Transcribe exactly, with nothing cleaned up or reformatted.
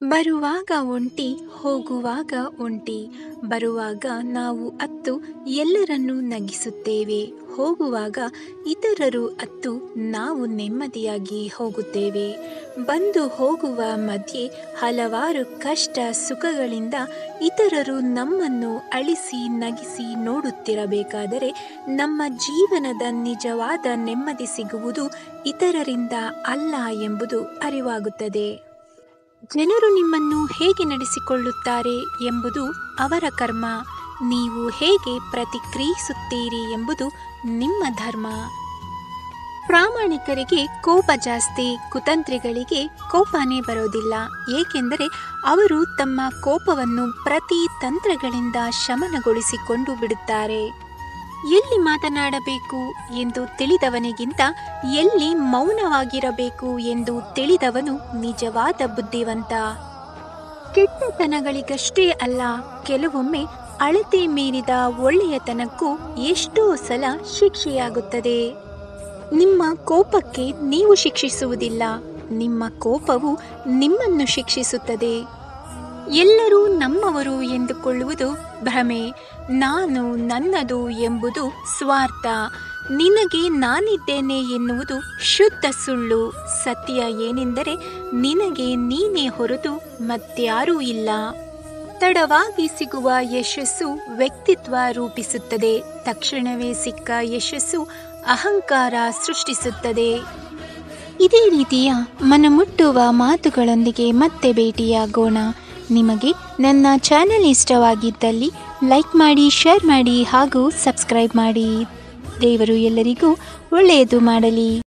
ಬರುವಾಗ ಒಂಟಿ ಹೋಗುವಾಗ ಒಂಟಿ. ಬರುವಾಗ ನಾವು ಅತ್ತು ಎಲ್ಲರನ್ನೂ ನಗಿಸುತ್ತೇವೆ, ಹೋಗುವಾಗ ಇತರರು ಅತ್ತು ನಾವು ನೆಮ್ಮದಿಯಾಗಿ ಹೋಗುತ್ತೇವೆ. ಬಂದು ಹೋಗುವ ಮಧ್ಯೆ ಹಲವಾರು ಕಷ್ಟ ಸುಖಗಳಿಂದ ಇತರರು ನಮ್ಮನ್ನು ಅಳಿಸಿ ನಗಿಸಿ ನೋಡುತ್ತಿರಬೇಕಾದರೆ ನಮ್ಮ ಜೀವನದ ನಿಜವಾದ ನೆಮ್ಮದಿ ಸಿಗುವುದು ಇತರರಿಂದ ಅಲ್ಲ ಎಂಬುದು ಅರಿವಾಗುತ್ತದೆ. ಜನರು ನಿಮ್ಮನ್ನು ಹೇಗೆ ನಡೆಸಿಕೊಳ್ಳುತ್ತಾರೆ ಎಂಬುದು ಅವರ ಕರ್ಮ, ನೀವು ಹೇಗೆ ಪ್ರತಿಕ್ರಿಯಿಸುತ್ತೀರಿ ಎಂಬುದು ನಿಮ್ಮ ಧರ್ಮ. ಪ್ರಾಮಾಣಿಕರಿಗೆ ಕೋಪ ಜಾಸ್ತಿ, ಕುತಂತ್ರಿಗಳಿಗೆ ಕೋಪನೇ ಬರೋದಿಲ್ಲ. ಏಕೆಂದರೆ ಅವರು ತಮ್ಮ ಕೋಪವನ್ನು ಪ್ರತಿ ತಂತ್ರಗಳಿಂದ ಶಮನಗೊಳಿಸಿಕೊಂಡು ಬಿಡುತ್ತಾರೆ. ಎಲ್ಲಿ ಮಾತನಾಡಬೇಕು ಎಂದು ತಿಳಿದವನಿಗಿಂತ ಎಲ್ಲಿ ಮೌನವಾಗಿರಬೇಕು ಎಂದು ತಿಳಿದವನು ನಿಜವಾದ ಬುದ್ಧಿವಂತ. ಕೆಟ್ಟತನಗಳಿಗಷ್ಟೇ ಅಲ್ಲ, ಕೆಲವೊಮ್ಮೆ ಅಳತೆ ಮೀರಿದ ಒಳ್ಳೆಯತನಕ್ಕೂ ಎಷ್ಟೋ ಸಲ ಶಿಕ್ಷೆಯಾಗುತ್ತದೆ. ನಿಮ್ಮ ಕೋಪಕ್ಕೆ ನೀವು ಶಿಕ್ಷಿಸುವುದಿಲ್ಲ, ನಿಮ್ಮ ಕೋಪವು ನಿಮ್ಮನ್ನು ಶಿಕ್ಷಿಸುತ್ತದೆ. ಎಲ್ಲರೂ ನಮ್ಮವರು ಎಂದುಕೊಳ್ಳುವುದು ಭ್ರಮೆ. ನಾನು ನನ್ನದು ಎಂಬುದು ಸ್ವಾರ್ಥ. ನಿನಗೆ ನಾನಿದ್ದೇನೆ ಎನ್ನುವುದು ಶುದ್ಧ ಸುಳ್ಳು. ಸತ್ಯ ಏನೆಂದರೆ ನಿನಗೆ ನೀನೇ ಹೊರತು ಮತ್ಯಾರೂ ಇಲ್ಲ. ತಡವಾಗಿ ಸಿಗುವ ಯಶಸ್ಸು ವ್ಯಕ್ತಿತ್ವ ರೂಪಿಸುತ್ತದೆ, ತಕ್ಷಣವೇ ಸಿಕ್ಕ ಯಶಸ್ಸು ಅಹಂಕಾರ ಸೃಷ್ಟಿಸುತ್ತದೆ. ಇದೇ ರೀತಿಯ ಮನಮುಟ್ಟುವ ಮಾತುಗಳೊಂದಿಗೆ ಮತ್ತೆ ಭೇಟಿಯಾಗೋಣ. ನಿಮಗೆ ನನ್ನ ಚಾನೆಲ್ ಇಷ್ಟವಾಗಿದ್ದಲ್ಲಿ ಲೈಕ್ ಮಾಡಿ, ಶೇರ್ ಮಾಡಿ ಹಾಗೂ ಸಬ್ಸ್ಕ್ರೈಬ್ ಮಾಡಿ. ದೇವರು ಎಲ್ಲರಿಗೂ ಒಳ್ಳೆಯದು ಮಾಡಲಿ.